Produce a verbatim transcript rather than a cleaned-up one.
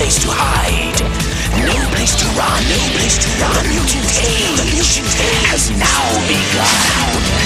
place to hide, no place to run, no place to run. The mutant age, the mutant age has now begun.